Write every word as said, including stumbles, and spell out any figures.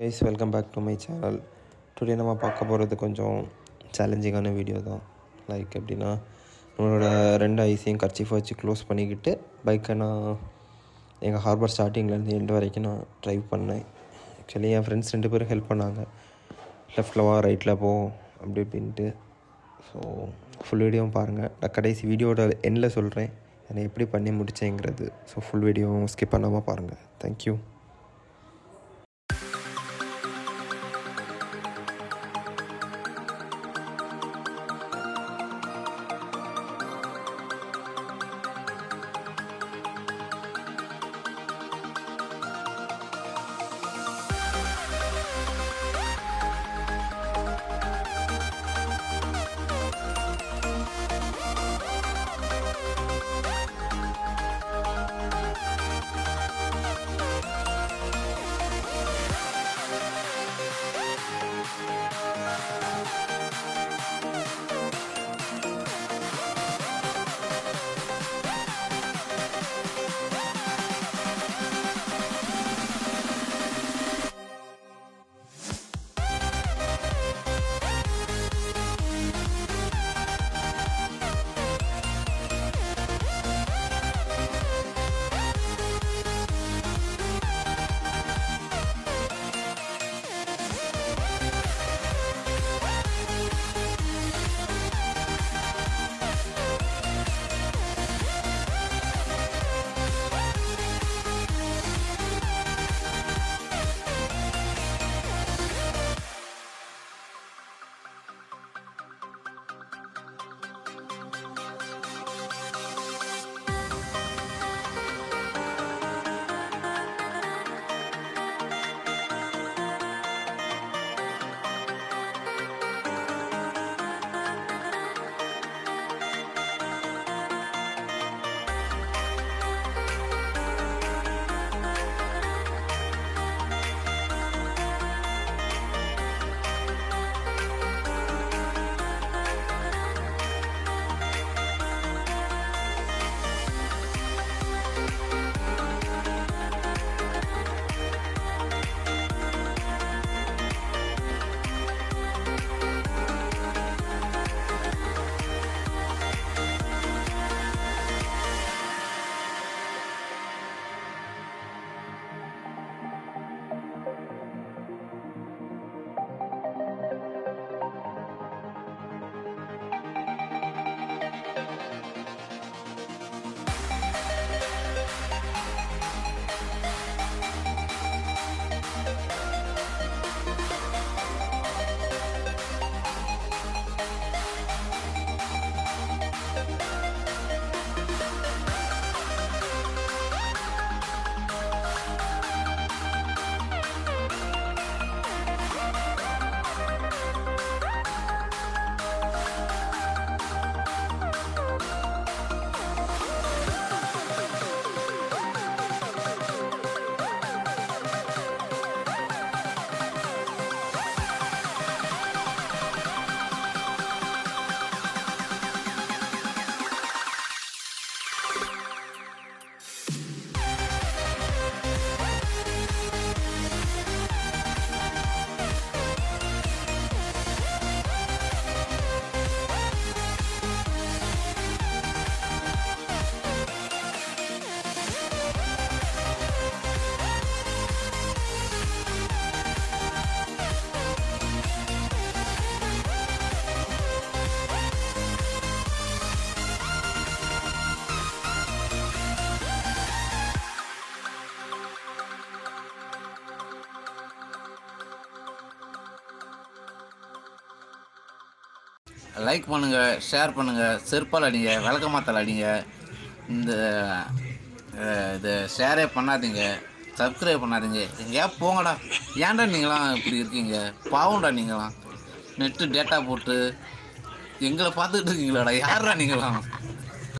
Guys welcome back to my channel. Today நம்ம பார்க்க போகிறது கொஞ்சம் சேலஞ்சிங்கான வீடியோ தான். லைக் எப்படின்னா, நம்மளோட ரெண்டு ஐஸையும் கர்ச்சீஃபை வச்சு க்ளோஸ் பண்ணிக்கிட்டு பைக்கை நான் எங்கள் ஹார்பர் ஸ்டார்டிங்லேருந்து எண்டு வரைக்கும் நான் ட்ரைவ் பண்ணேன். ஆக்சுவலி என் ஃப்ரெண்ட்ஸ் ரெண்டு பேரும் ஹெல்ப் பண்ணாங்க, லெஃப்டில் வா ரைட்டில் போ அப்படி இப்படின்ட்டு. ஸோ ஃபுல் வீடியோவும் பாருங்கள். நான் கடைசி வீடியோட எண்டில் சொல்கிறேன் என்னை எப்படி பண்ணி முடித்தேங்கிறது. ஸோ ஃபுல் வீடியோவும் ஸ்கிப் பண்ணாமல் பாருங்கள். தேங்க்யூ. லைக் பண்ணுங்கள், ஷேர் பண்ணுங்கள், செருப்பால் அடிங்க, விளக்கமாத்தால் அடிங்க. இந்த இது ஷேரே பண்ணாதீங்க, சப்ஸ்கிரைப் பண்ணாதீங்க. ஏன் போங்கடா, ஏன்டா நீங்களாம் இப்படி இருக்கீங்க? பாவம்டா நீங்களாம். நெட்டு டேட்டா போட்டு எங்களை பார்த்துக்கிட்டு இருக்கீங்களாடா? யாரா நீங்களாம்?